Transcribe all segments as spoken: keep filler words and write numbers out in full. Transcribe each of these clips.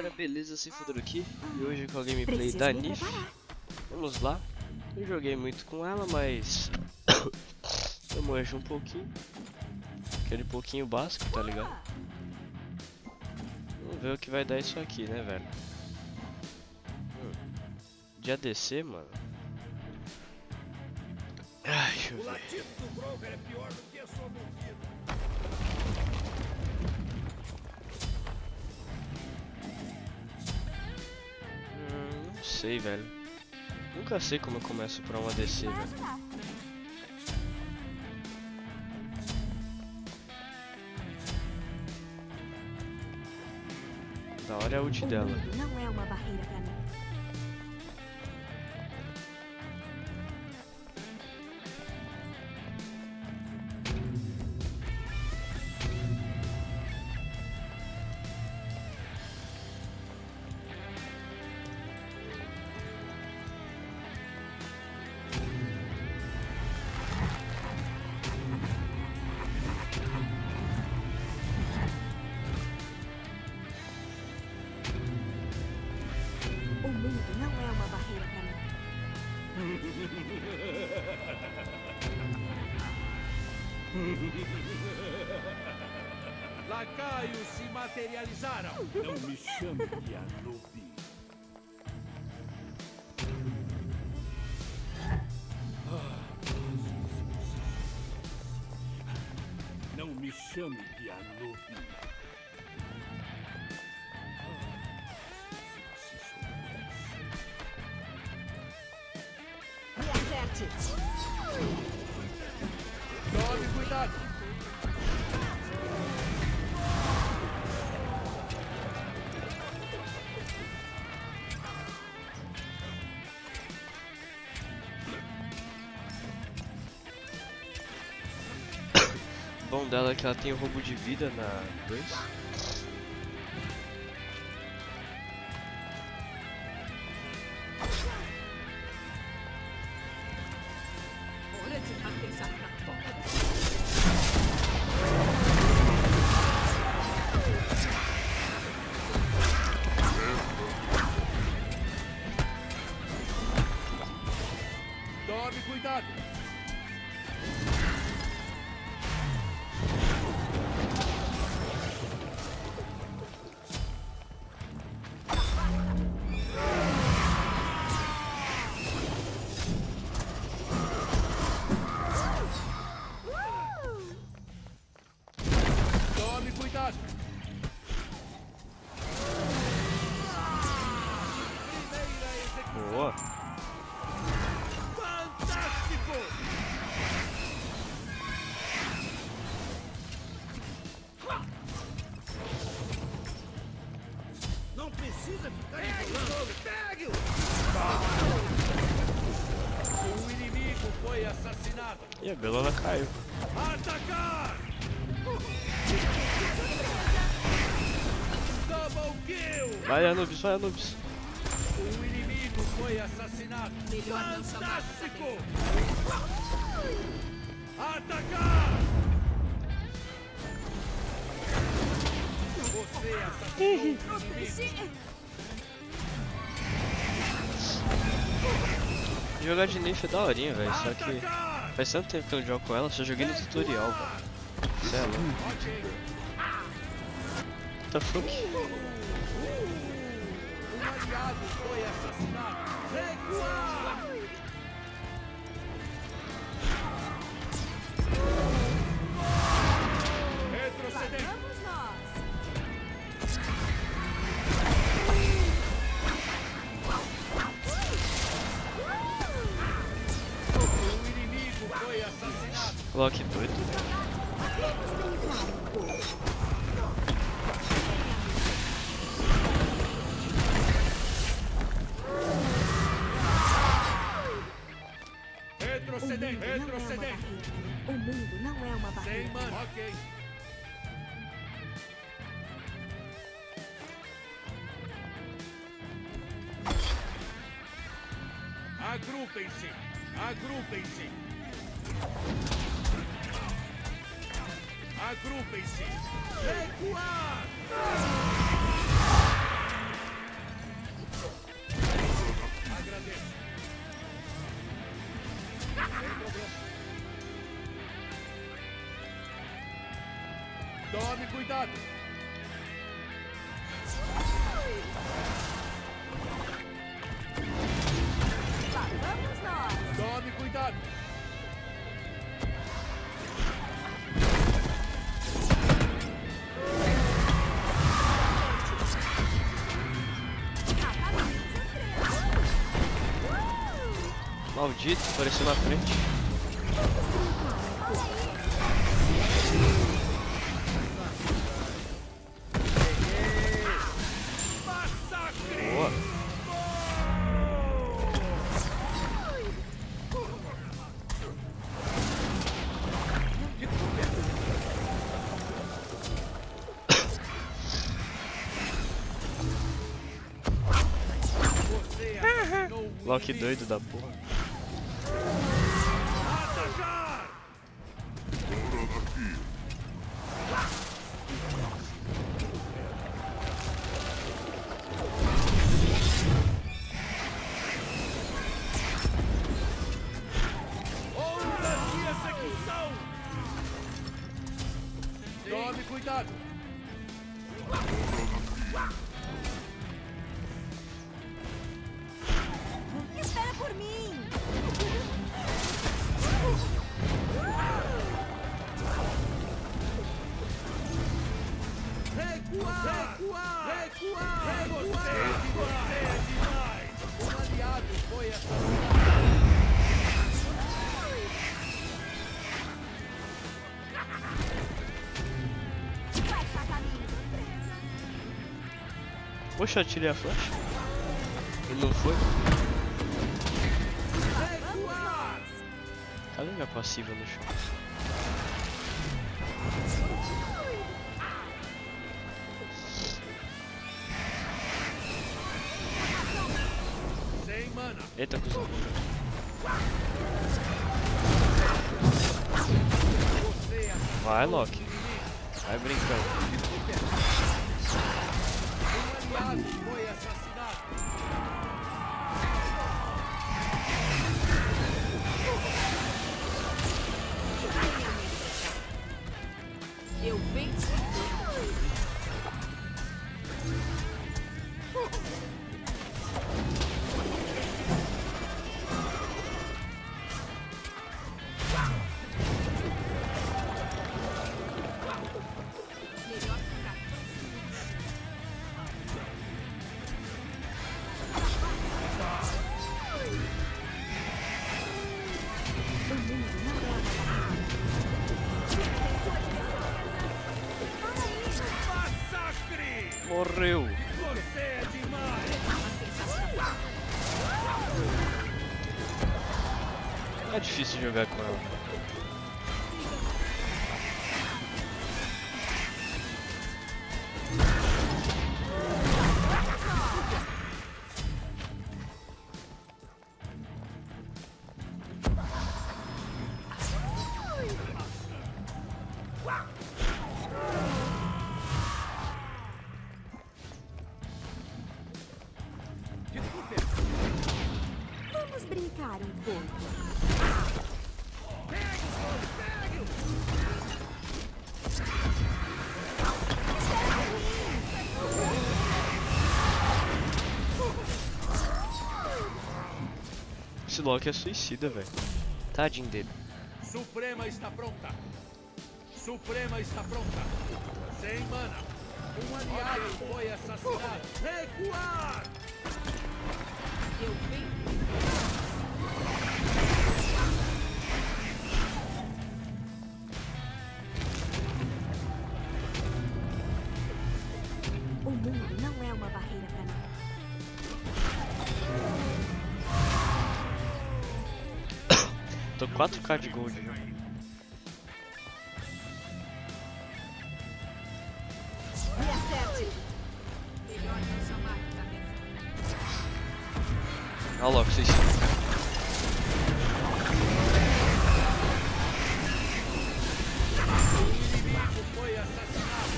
galera, beleza? Cifudor aqui e hoje com a gameplay da Nif. Vamos lá. Eu joguei muito com ela, mas eu manjo um pouquinho. Aquele pouquinho básico, tá ligado? Vamos ver o que vai dar isso aqui, né, velho? Hum. De A D C, mano. Ai, deixa eu ver. Hum, não sei, velho. Nunca sei como eu começo pra um A D C, velho. Da hora é a ult dela. Não é uma barreira pra mim. O mundo não é uma barreira pra mim. Lacaios se materializaram! Não me chame de Anubi. Não me chame de Anubi. Me acerte! Tome cuidado! O bom dela é que ela tem o roubo de vida na dois. Hora de rastejar na boca do... Tome cuidado! Tome cuidado! Primeira execução! Boa! Fantástico! Não precisa ficar enrolando! Pegue-o! O inimigo foi assassinado! E a Belona caiu. Atacar! Double kill! Vai, Anubis, vai, Anubis. O inimigo foi assassinado! Melhor não chamar dessa Fantástico! Atacar! Você assassinou o inimigo! Jogar de Nif é daorinha, velho. Só que Atacar! faz tanto tempo que eu não jogo com ela, só joguei no tutorial, velho. Cê é louco. Ok. What the fuck? Um aliado foi assassinado! Recuar! Retroceder! Vamos nós! O inimigo foi assassinado! Loki doido. Retroceder! Retroceder! O mundo não é uma Sem barreira. mano! Ok. Agrupem-se! Agrupem-se! Agrupem-se! Recuar! aconteça. Sem problema. Tome cuidado. Lá vamos nós. Tome cuidado. Maldito, apareceu na frente. Boa. Loki doido da porra. Atacar! Onda de execução! Tome cuidado! Espera por mim. Recuar! Recuar! Recuar! Você é demais! Um aliado foi assassinado! Vai pagar minha surpresa. Poxa, eu tirei a flecha. Ele não foi? Recuar! Cadê minha passiva no chão? Sem mana! Eita, cuzão. Você é Vai, Loki. Vai brincando. um aliado foi assassinado! Eu venço. Melhor ficar. O mundo não é uma Massacre! Morreu. Você é demais! É difícil jogar com ela. Vamos brincar um pouco. Esse Loki é suicida, velho. Tadinho dele. Suprema está pronta! Suprema está pronta! Sem mana! Um aliado foi assassinado! Recuar! Eu venço. O mundo não é uma barreira para mim. Tô quatro K de gold. Já. Me acerte. Melhor não chamar muita atenção. Olha o Loki, suicida. O inimigo foi assassinado!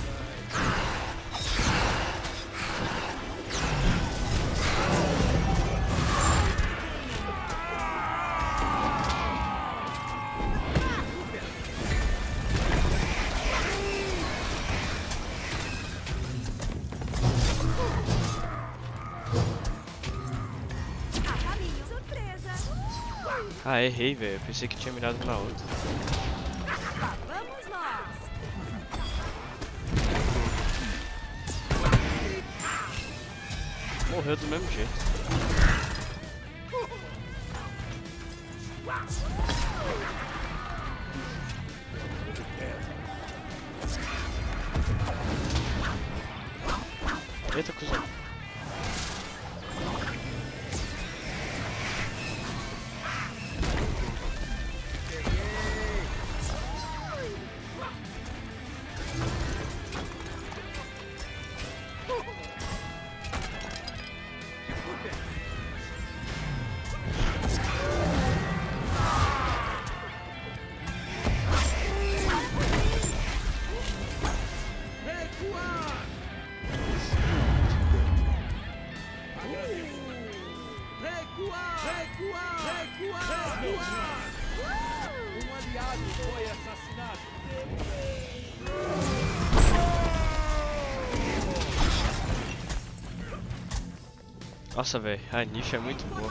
Ah, errei, velho. Eu pensei que tinha mirado na outra. Lá vamos nós. Morreu do mesmo jeito. Eita, cuzão. Um aliado foi assassinado. Nossa, velho. A Niche é muito boa.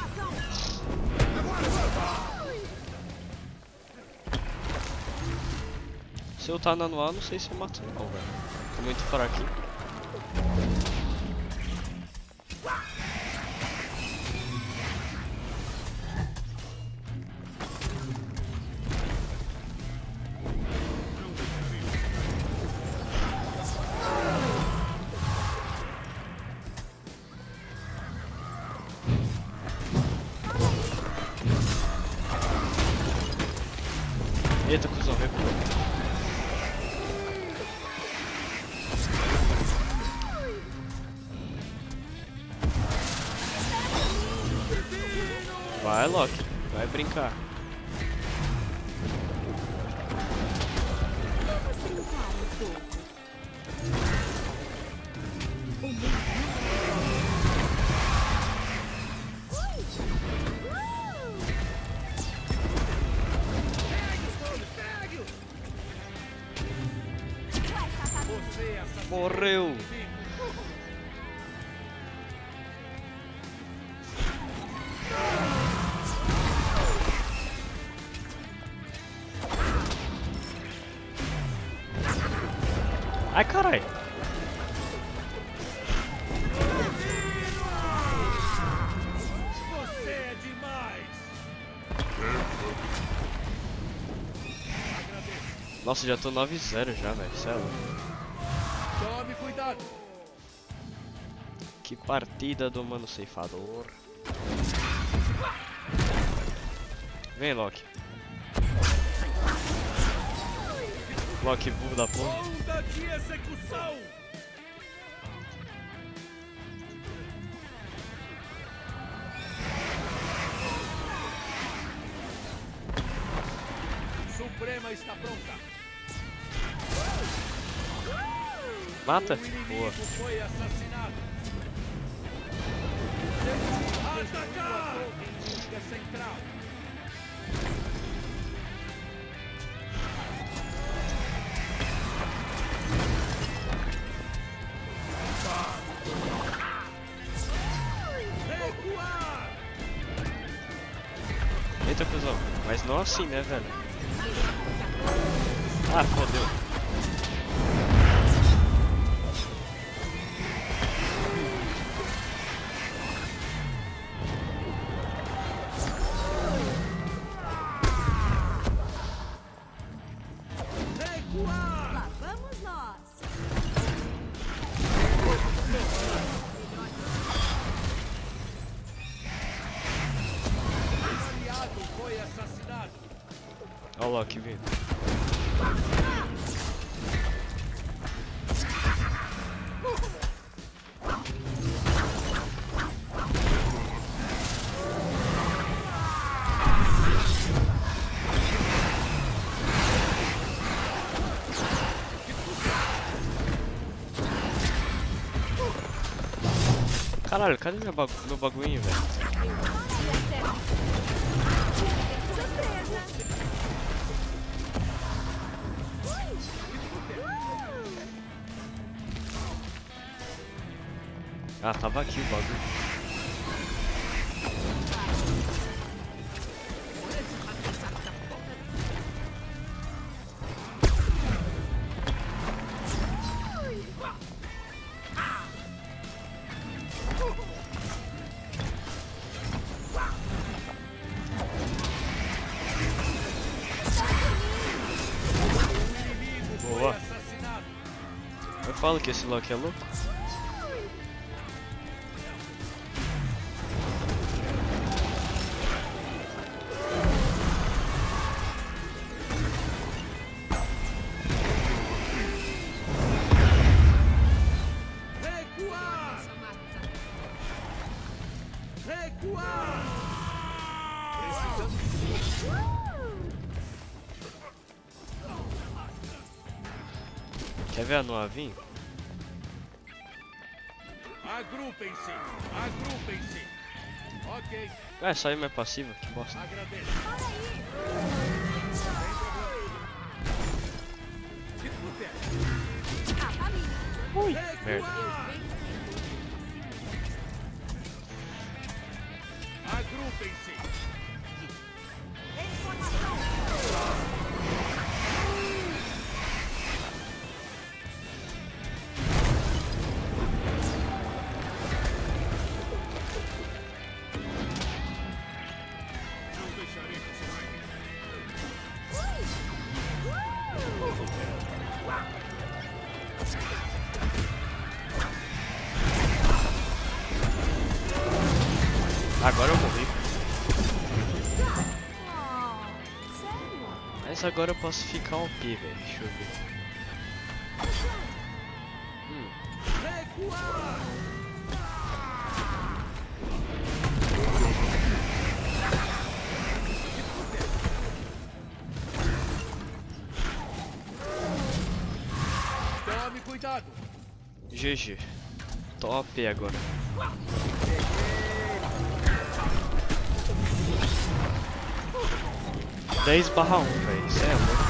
Se eu tá na anual, não sei se eu mato não, velho. Tô muito fraquinho. Eita, cuzão, recua. Vai, Loki. Vai brincar. Vamos brincar um pouco. O mundo Você assassinou. Morreu. Ai, carai. Você é demais. Nossa, já tô nove a zero já, velho. Cê é louco. Tome cuidado. Que partida do mano ceifador. Vem, Loki. Loki burro da porra. Onda de execução. Suprema está pronta. Mata. O inimigo Boa. foi assassinado. Atacar! Linha central. Recuar! Eita, cuzão. Mas não assim, né, velho? Ah, fodeu. Recuar! lá vamos nós. Um aliado foi assassinado. Olha o Loki vindo. Caralho, cadê meu, bagu meu bagulhinho, velho? Surpresa. Ah, tava aqui o bagulho. falo que esse Loki é louco? Recuar! Recuar! Precisamos. Quer ver a Noavinha? Agrupem-se! Agrupem-se! Ok, Ah, é só ir mais passiva, que bosta. agradeço. Fique por perto. Ah, família. Ui, Recuar! merda. Agrupem-se! Não deixarei que se vai. Agora eu morri. Oh, sério? Mas agora eu posso ficar O P, velho. Deixa eu ver. Hum. Recuar! Tome cuidado! G G. Top agora. dez barra um, velho. Isso é louco.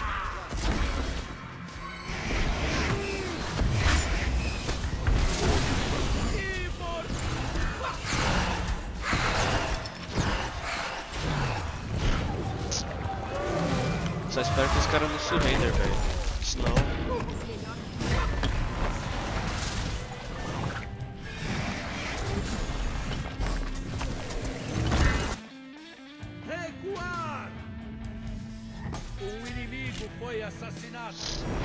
Só espero que os caras não surrender, velho. Senão. Recuar! Um inimigo foi assassinado.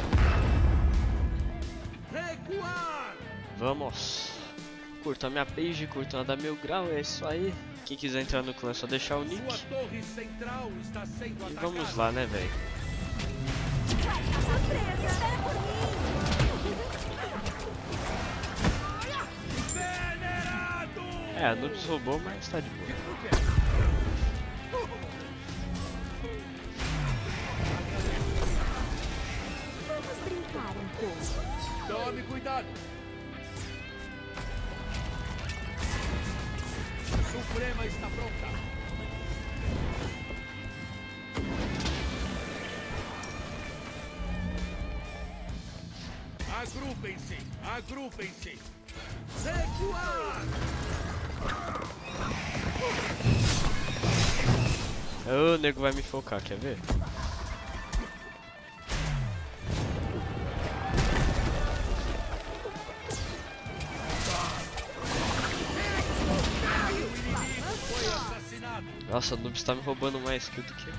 Recuar! Vamos. Curta minha page, curta a da Mil Grau, é isso aí. Quem quiser entrar no clã é só deixar o nick. Sua torre central está sendo E atacada. vamos lá, né, velho? Surpresa, espera por mim. Venerado! É, a Noobs roubou, mas tá de boa. Vamos brincar um pouco. Tome cuidado! Suprema está pronta. Agrupem-se! Agrupem-se! Recuar! Ô, o nego vai me focar, quer ver? Foi assassinado. Nossa, o Noobs tá me roubando mais kill do que eu.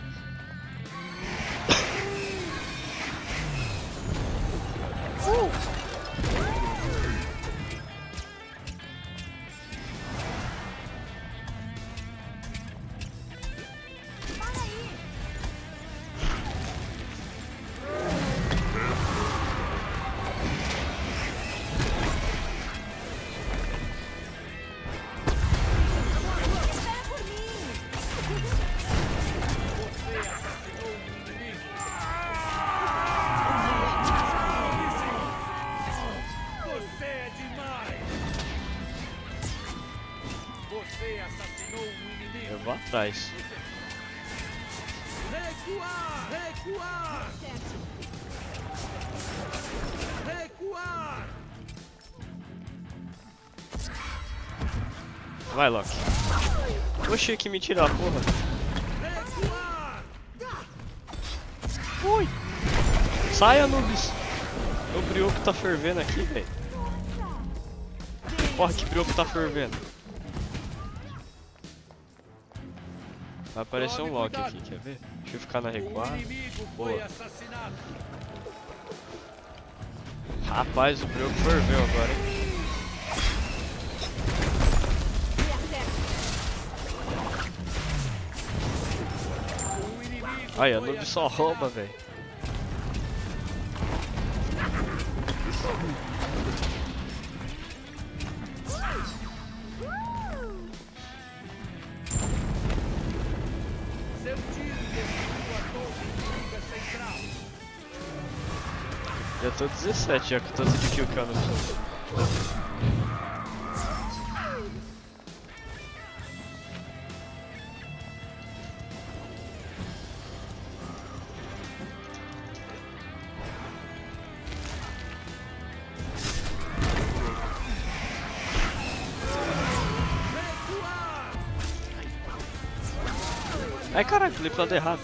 Para aí. Espera por mim. Você assassinou um inimigo. Você é demais. Você assassinou um inimigo. Eu vou atrás. Recuar! Recuar! Recuar! Vai, Loki. Oxi, que mentira, porra. Recuar! Ui! Saia, Noobs! O brioco tá fervendo aqui, velho. Porra, que brioco tá fervendo. Vai aparecer um Loki aqui, quer ver? Deixa eu ficar na Um recuada. inimigo Boa. foi assassinado. Rapaz, o brioco ferveu agora, hein? Aí, a noob só rouba, velho. Seu tiro destruiu a torre inimiga central. Já tô dezessete, já que tanto de kill que eu não sou. Ai caralho, clipe lado errado.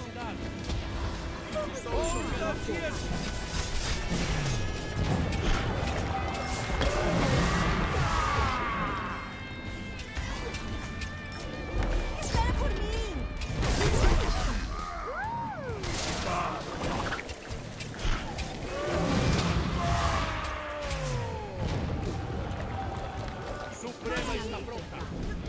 Espera por mim. Suprema está pronta.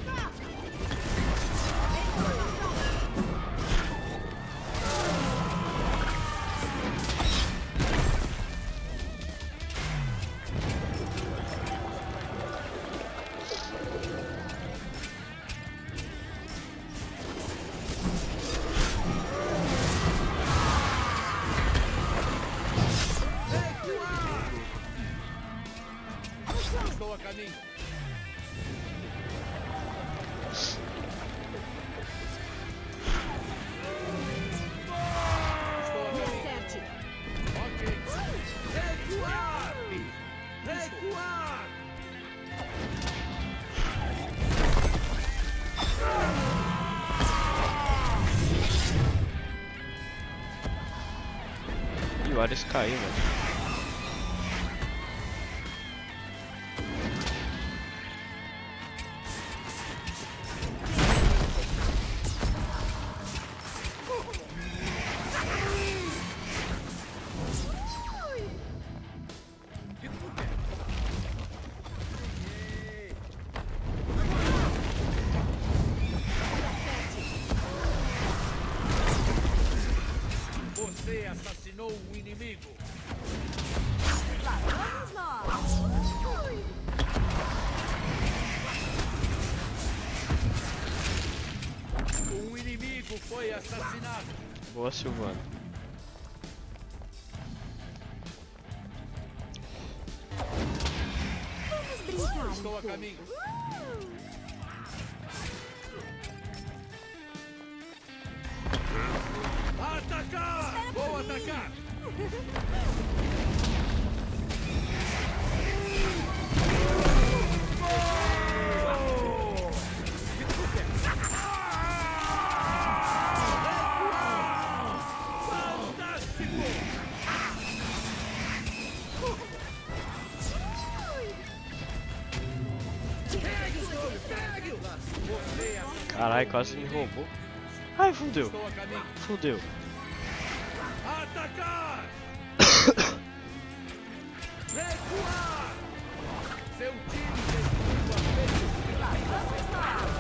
Estou a caminho. Estou a caminho. Sete. Ok. Recuar! Recuar! Ih, o Ares caiu, velho. Você assassinou um inimigo. Lá vamos nós. Um inimigo foi assassinado. Boa, Silvana. Vamos brincar. Estou a caminho. Atacar! Vou atacar! Caralho, quase me roubou. Ai, fudeu. Estou a caminho. Fudeu. Atacar! Recuar! Seu time destruiu a frente. Lá vamos nós.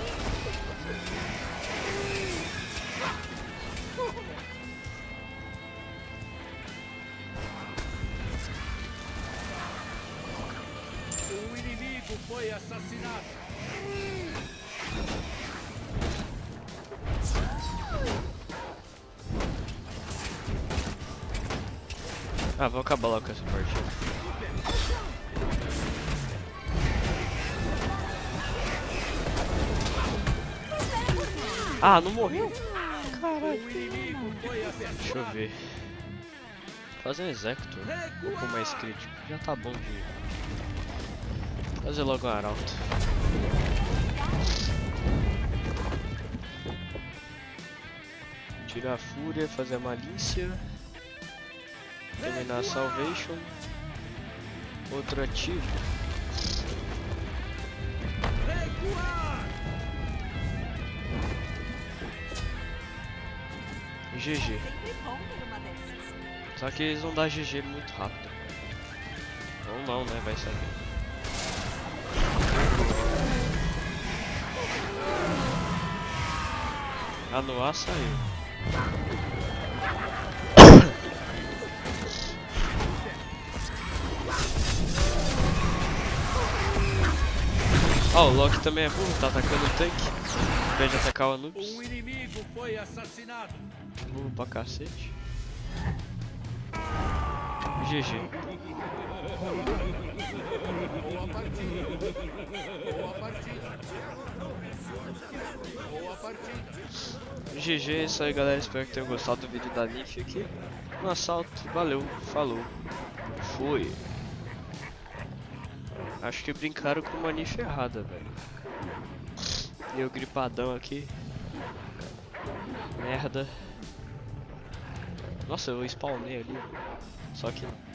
Um inimigo foi assassinado. Ah, vou acabar logo com essa partida. Ah, não morreu? Caralho. Um inimigo foi assassinado. Deixa eu ver. Fazer um Executor. Um pouco mais crítico. Já tá bom de fazer logo um Arauto. Tirar a fúria, fazer a malícia. Terminar a Salvation. Outro ativo. G G. Sempre bom ter uma dessas. Só que eles vão dar G G muito rápido. Ou não, né? Vai saber. A Noah saiu. Ó, oh, o Loki também é burro, tá atacando o tanque. Em vez de atacar o Anubis. Um inimigo foi assassinado. Burro pra cacete. G G. Boa partida. Boa partida. Boa partida. G G, é isso aí galera, espero que tenham gostado do vídeo da Nif aqui. Um assalto, valeu, falou, fui. Acho que brincaram com uma Nif errada, velho. E eu gripadão aqui. Merda. Nossa, eu spawnei ali, só que não.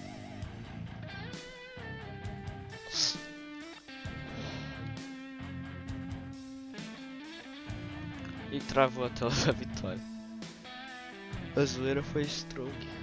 E travou a tela da vitória. A zoeira foi strong.